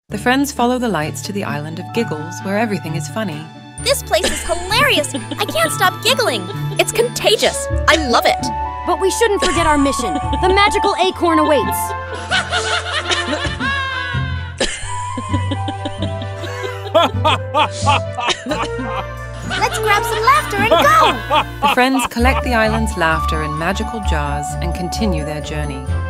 The friends follow the lights to the island of Giggles, where everything is funny. This place is hilarious! I can't stop giggling! It's contagious! I love it! But we shouldn't forget our mission. The magical acorn awaits. Let's grab some laughter and go! The friends collect the island's laughter in magical jars and continue their journey.